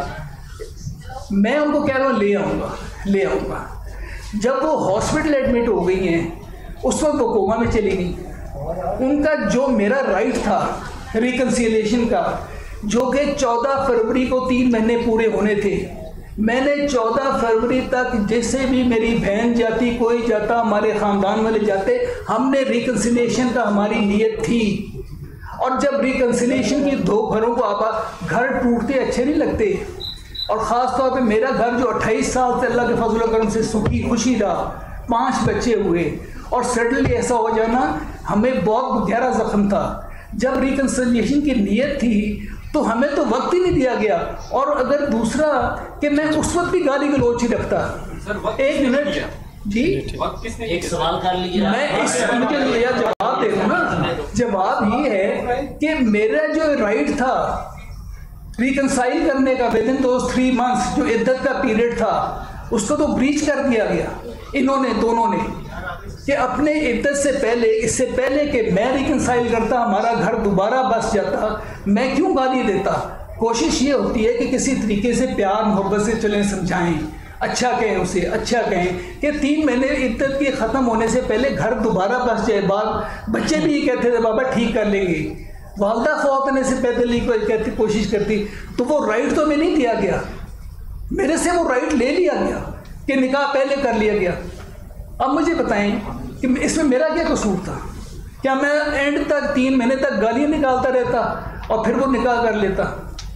मैं उनको कह रहा हूँ ले आऊँगा ले आऊँगा। जब वो हॉस्पिटल एडमिट हो गई हैं उस वक्त वो कोमा में चली गई। उनका जो मेरा राइट था रिकन्सिलेशन का, जो कि चौदह फरवरी को तीन महीने पूरे होने थे, मैंने चौदह फरवरी तक जैसे भी मेरी बहन जाती, कोई जाता, हमारे ख़ानदान वाले जाते, हमने रिकन्सिलेशन का हमारी नीयत थी। और जब रिकन्सिलेशन की दो घरों को आप घर टूटते अच्छे नहीं लगते, और ख़ास तौर पे मेरा घर जो अट्ठाईस साल से अल्लाह के फजल करम से सुखी खुशी रहा, पाँच बच्चे हुए, और सडनली ऐसा हो जाना हमें बहुत गहरा ज़ख्म था। जब रिकन्सिलिएशन की नीयत थी तो हमें तो वक्त ही नहीं दिया गया। और अगर दूसरा कि मैं उस वक्त भी गाली गलौच ही रखता। एक मिनट जी, एक सवाल कर लिया मैं इस मुझे लिया जवाब दे दूँ ना। जवाब ये है कि मेरा जो राइट था रिकन्साइल करने का within those three months, जो इद्दत का पीरियड था, उसको तो ब्रीच कर दिया गया इन्होंने दोनों ने, कि अपने इद्दत से पहले, इससे पहले कि मैं रिकन्साइल करता, हमारा घर दोबारा बस जाता, मैं क्यों गाली देता? कोशिश ये होती है कि किसी तरीके से प्यार मोहब्बत से चलें, समझाएं, अच्छा कहें उसे, अच्छा कहें कि तीन महीने इद्दत के ख़त्म होने से पहले घर दोबारा बस जाए। बाद बच्चे भी ये कहते थे बाबा ठीक कर लेंगे, वालदा फौत होने से पहले कहती कोशिश करती, तो वो राइट तो मैं नहीं दिया गया, मेरे से वो राइट ले लिया गया कि निकाह पहले कर लिया गया। अब मुझे बताएं कि इसमें मेरा क्या कसूर था? क्या मैं एंड तक तीन महीने तक गालियाँ निकालता रहता और फिर वो निकाह कर लेता?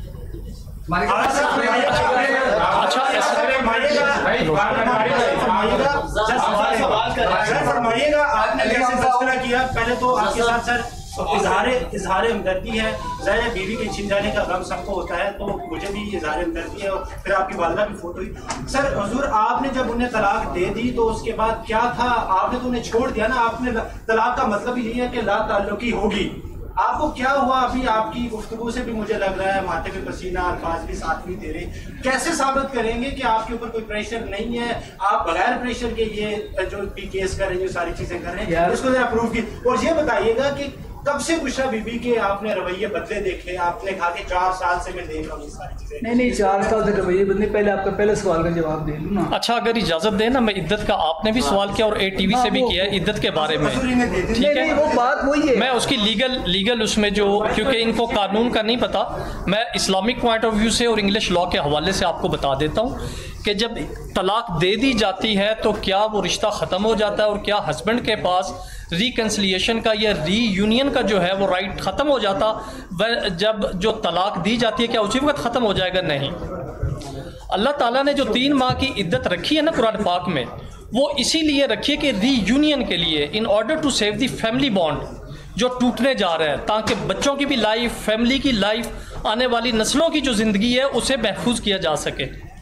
फरमाइएगा, आपने कैसे फैसला किया? पहले तो आपके साथ सर इजहार इजहार हमदर्दी है, ज़ाहिर बीवी के छिन जाने का गम सबको होता है, तो मुझे भी इजहार हमदर्दी है। और फिर आपकी वालदा भी फोटो हुई। सर हुजूर, आपने जब उन्हें तलाक दे दी तो उसके बाद क्या था? आपने तो उन्हें छोड़ दिया ना। आपने तलाक का मतलब ही नहीं है कि ला ताल्लुकी होगी। आपको क्या हुआ? अभी आपकी गुफ्तगू से भी मुझे लग रहा है माथे पे पसीना, अल्फाज भी साथ नहीं दे रहे। कैसे साबित करेंगे कि आपके ऊपर कोई प्रेशर नहीं है? आप बगैर प्रेशर के ये जो भी केस कर रहे हैं, जो सारी चीजें कर रहे हैं, इसको जरा प्रूव की। और ये बताइएगा कि कब से बुशरा बीबी के आपने रवैये बदले देखे? आपने कहा कि चार साल से मैं देख रहा हूँ ये सारी चीजें। नहीं नहीं, चार साल से रवैये बदले। पहले आपका पहले सवाल का जवाब दे लूँ ना। अच्छा, अगर इजाजत दें ना, मैं इद्दत का, आपने भी सवाल किया और ए टीवी से भी किया इद्दत के बारे में, ठीक है? वो बात वही है, मैं उसकी लीगल लीगल उसमें जो, क्योंकि इनको कानून का नहीं पता, मैं इस्लामिक पॉइंट ऑफ व्यू से और इंग्लिश लॉ के हवाले से आपको बता देता हूँ कि जब तलाक दे दी जाती है तो क्या वो रिश्ता ख़त्म हो जाता है और क्या हस्बैंड के पास रिकन्सिलिएशन का या रीयूनियन का जो है वो राइट ख़त्म हो जाता? वह जब जो तलाक दी जाती है क्या उसी वक्त ख़त्म हो जाएगा? नहीं। अल्लाह ताला ने जो तीन माह की इद्दत रखी है ना कुरान पाक में, वो इसीलिए रखी है कि रीयूनियन के लिए, in order to save the family bond जो टूटने जा रहा है, ताकि बच्चों की भी लाइफ, फैमिली की लाइफ, आने वाली नस्लों की जो ज़िंदगी है उसे महफूज किया जा सके।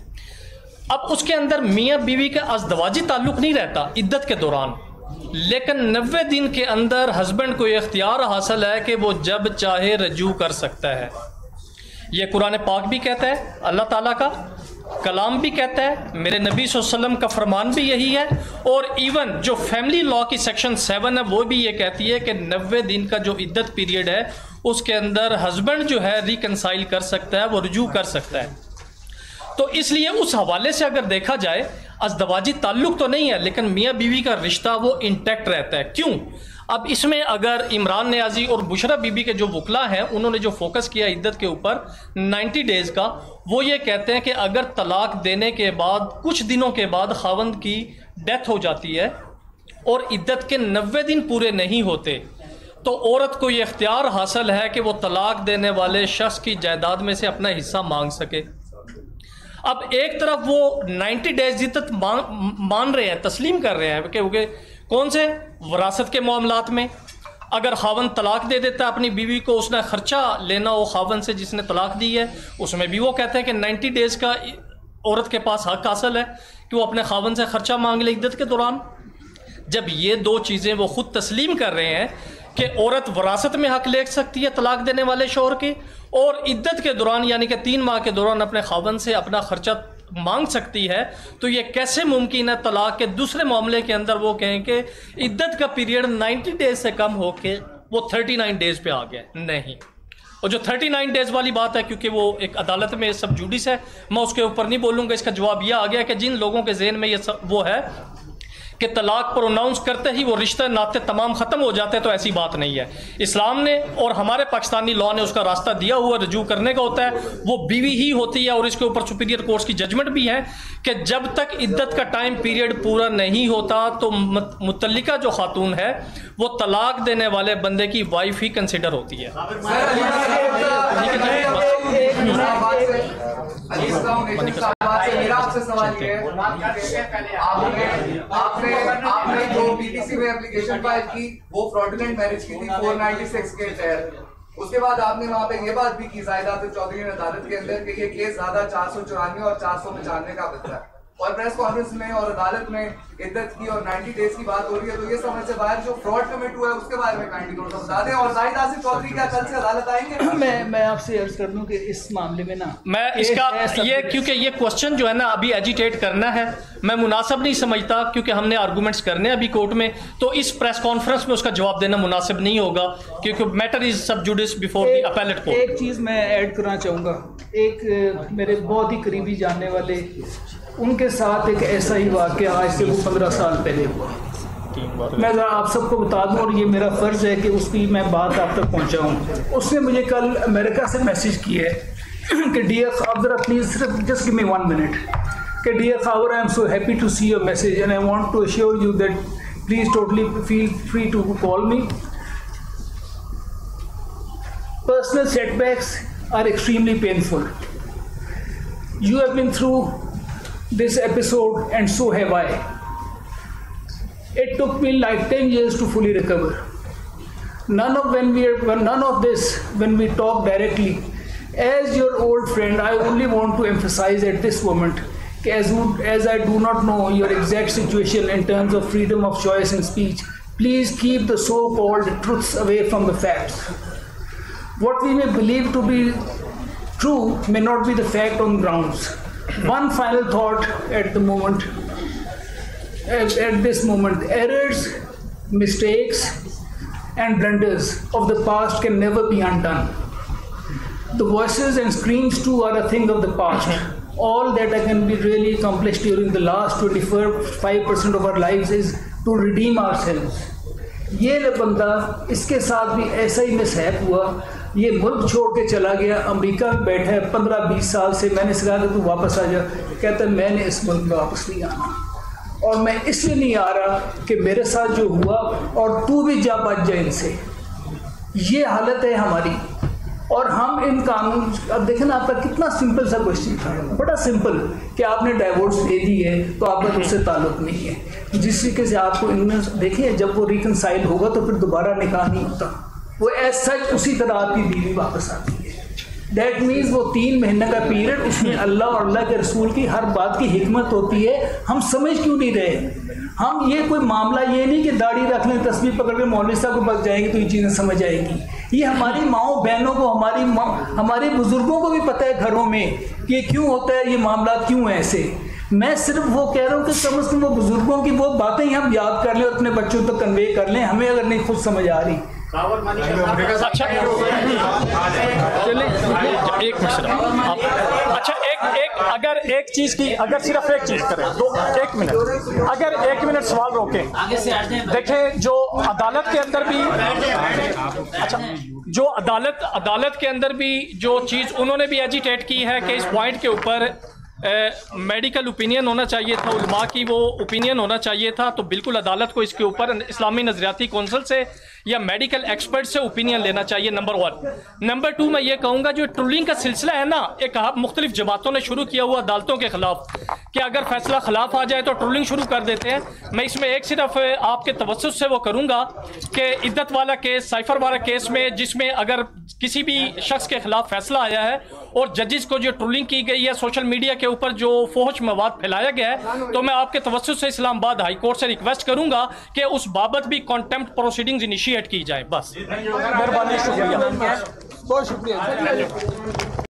अब उसके अंदर मियाँ बीवी का अज़दवाजी ताल्लुक़ नहीं रहता इद्दत के दौरान, लेकिन नब्बे दिन के अंदर हस्बैंड को इख्तियार हासिल है कि वो जब चाहे रजू कर सकता है। ये कुरान पाक भी कहता है, अल्लाह ताला का कलाम भी कहता है, मेरे नबी सल्लल्लाहु अलैहि वसल्लम का फरमान भी यही है, और इवन जो फैमिली लॉ की सेक्शन सेवन है वो भी ये कहती है कि नब्बे दिन का जो इद्दत पीरियड है उसके अंदर हस्बैंड जो है रिकन्साइल कर सकता है, वो रजू कर सकता है। तो इसलिए उस हवाले से अगर देखा जाए अज़दवाजी ताल्लुक तो नहीं है, लेकिन मियाँ बीवी का रिश्ता वो इंटैक्ट रहता है। क्यों? अब इसमें अगर इमरान नियाज़ी और बुशरा बीबी के जो वकला हैं उन्होंने जो फोकस किया इद्दत के ऊपर नब्बे डेज़ का, वो ये कहते हैं कि अगर तलाक देने के बाद कुछ दिनों के बाद खावंद की डेथ हो जाती है और इद्दत के नब्बे दिन पूरे नहीं होते तो औरत को ये इख्तियार हासिल है कि वो तलाक देने वाले शख्स की जायदाद में से अपना हिस्सा मांग सके। अब एक तरफ वो नब्बे डेज इद्दत मान रहे हैं, तस्लीम कर रहे हैं क्योंकि कौन से वरासत के मामलात में अगर खावन तलाक दे देता है अपनी बीवी को, उसने खर्चा लेना हो खावन से जिसने तलाक दी है, उसमें भी वो कहते हैं कि नब्बे डेज़ का औरत के पास हक हासिल है कि वो अपने खावन से खर्चा मांग ले इद्दत के दौरान। जब ये दो चीज़ें वो खुद तस्लीम कर रहे हैं कि औरत वरासत में हक ले सकती है तलाक देने वाले शौहर के, और इद्दत के दौरान यानी कि तीन माह के दौरान अपने खावन से अपना खर्चा मांग सकती है, तो ये कैसे मुमकिन है तलाक के दूसरे मामले के अंदर वो कहें कि इद्दत का पीरियड नब्बे डेज से कम होके वो उनतालीस डेज पे आ गया? नहीं। और जो उनतालीस डेज वाली बात है, क्योंकि वो एक अदालत में सब जुडिस है, मैं उसके ऊपर नहीं बोलूँगा। इसका जवाब यह आ गया कि जिन लोगों के जहन में ये सब वो है कि तलाक प्रोनाउंस करते ही वो रिश्ते नाते तमाम ख़त्म हो जाते हैं, तो ऐसी बात नहीं है। इस्लाम ने और हमारे पाकिस्तानी लॉ ने उसका रास्ता दिया हुआ रजू करने का होता है, वो बीवी ही होती है। और इसके ऊपर सुपीरियर कोर्ट्स की जजमेंट भी है कि जब तक इद्दत का टाइम पीरियड पूरा नहीं होता तो मुतल्लिका जो खातून है वो तलाक देने वाले बंदे की वाइफ ही कंसिडर होती है। मेरा आपसे सवाल ये है, आपने आपने आपने जो पीटीसी में एप्लीकेशन फाइल की वो फ्रॉडुलेंट मैरिज की थी चार सौ छियानवे के तहत। उसके बाद आपने वहाँ पे ये बात भी की जायदा चौधरी ने अदालत के अंदर कि ये केस ज्यादा चार सौ चौरानवे और चार सौ पचानवे का बचता है, और प्रेस कॉन्फ्रेंस में और अदालत में इद्दत की और नब्बे डेज की बात हो रही है। तो ये समझ से बाहर जो फ्रॉड कमिट हुआ है उसके बारे में काइंडली थोड़ा सा बता दें। और जाहिद आसिफ चौधरी क्या कल से अदालत आएंगे? मैं मैं आपसे अर्ज कर दूं कि इस मामले में ना मैं इसका ये क्योंकि ये क्वेश्चन जो है ना अभी एजिटेट करना है मैं मुनासिब नहीं समझता, क्योंकि हमने आर्गूमेंट्स करने हैं अभी कोर्ट में, तो इस प्रेस कॉन्फ्रेंस में उसका जवाब देना मुनासिब नहीं होगा, क्योंकि matter is sub judice before the appellate court. एक चीज़ मैं ऐड करना चाहूँगा, एक मेरे बहुत ही करीबी जानने वाले उनके साथ एक ऐसा ही वाक़या आज से वो पंद्रह साल पहले हुआ। मैं ज़रा आप सबको बता दूं, और ये मेरा फ़र्ज़ है कि उसकी मैं बात आप तक पहुंचाऊं। उसने मुझे कल अमेरिका से मैसेज किया है कि डियर आप ज़रा प्लीज़ सिर्फ just give me one minute, कि dear Khawar I am so happy to see your message and I want to assure you that please totally feel free to call me. Personal setbacks are extremely painful. You have been through this episode and so have I. It took me like ten years to fully recover. None of when we are, none of this when we talk directly. As your old friend, I only want to emphasize at this moment, as, as I do not know your exact situation in terms of freedom of choice and speech, please keep the so-called truths away from the facts. What we may believe to be true may not be the fact on grounds. One final thought at the moment, at, at this moment, errors, mistakes and blunders of the past can never be undone. The voices and screams too are a thing of the past. All that can be really accomplished during the last twenty-five percent of our lives is to redeem ourselves. ये बंदा इसके साथ भी ऐसा ही mishap हुआ, ये मुल्क छोड़ के चला गया, अमेरिका में बैठा है पंद्रह बीस साल से। मैंने इससे कहा कि तू वापस आ जा, कहता है मैंने इस मुल्क में वापस नहीं आना, और मैं इसलिए नहीं आ रहा कि मेरे साथ जो हुआ और तू भी जा बच जाए इनसे। ये हालत है हमारी, और हम इन कानून, अब देखें ना आपका कितना सिंपल सा क्वेश्चन था, बड़ा सिंपल, कि आपने डाइवोर्स दे दी है तो आपका उससे ताल्लुक नहीं है। जिस तरीके से आपको इन्होंने देखें, जब वो रिकनसाइल होगा तो फिर दोबारा निकाह नहीं होता, वो एज सच उसी तरह आपकी बीवी वापस आती है। दैट मीन्स वो तीन महीने का पीरियड, उसमें अल्लाह और अल्लाह के रसूल की हर बात की हिकमत होती है। हम समझ क्यों नहीं रहे? हम ये कोई मामला ये नहीं कि दाढ़ी रख लें, तस्वीर पकड़ के मौलवी साहब को बच जाएंगे तो ये चीज़ें समझ आएगी। ये हमारी माओ बहनों को, हमारी हमारे बुजुर्गों को भी पता है घरों में कि ये क्यों होता है, ये मामला क्यों है ऐसे। मैं सिर्फ वो कह रहा हूँ कि कम अज़ कम वो बुजुर्गों की वो बातें ही हम याद कर लें और अपने बच्चों तक कन्वे कर लें, हमें अगर नहीं खुद समझ आ रही। अच्छा चले एक मिनट आप, अच्छा एक एक अगर एक चीज की अगर सिर्फ एक चीज करें दो एक मिनट अगर एक मिनट सवाल रोकें आगे से हट जाएं। देखें जो अदालत के अंदर भी अच्छा जो अदालत अदालत के अंदर भी जो चीज़ उन्होंने भी एजिटेट की है कि इस पॉइंट के ऊपर मेडिकल ओपिनियन होना चाहिए था, उलमा की वो ओपिनियन होना चाहिए था, तो बिल्कुल अदालत को इसके ऊपर इस्लामी नज़रियाती कौंसल से या मेडिकल एक्सपर्ट से ओपिनियन लेना चाहिए, नंबर वन। नंबर टू मैं ये कहूँगा जो ट्रोलिंग का सिलसिला है ना, एक मुख्तलिफ जमातों ने शुरू किया हुआ अदालतों के खिलाफ कि अगर फैसला खिलाफ आ जाए तो ट्रोलिंग शुरू कर देते हैं। मैं इसमें एक सिर्फ आपके तवज्जुह से वो करूँगा कि इद्दत वाला केस, साइफर वाला केस में जिसमें अगर किसी भी शख्स के खिलाफ फैसला आया है और जजेस को जो ट्रोलिंग की गई है, सोशल मीडिया के ऊपर जो फोहश मवाद फैलाया गया है, तो मैं आपके तवज्जुह से इस्लामाबाद हाई कोर्ट से रिक्वेस्ट करूंगा कि उस बाबत भी कॉन्टेम्प्ट प्रोसीडिंग्स इनिशिएट की जाए। बस मेहरबानी, शुक्रिया, बहुत शुक्रिया।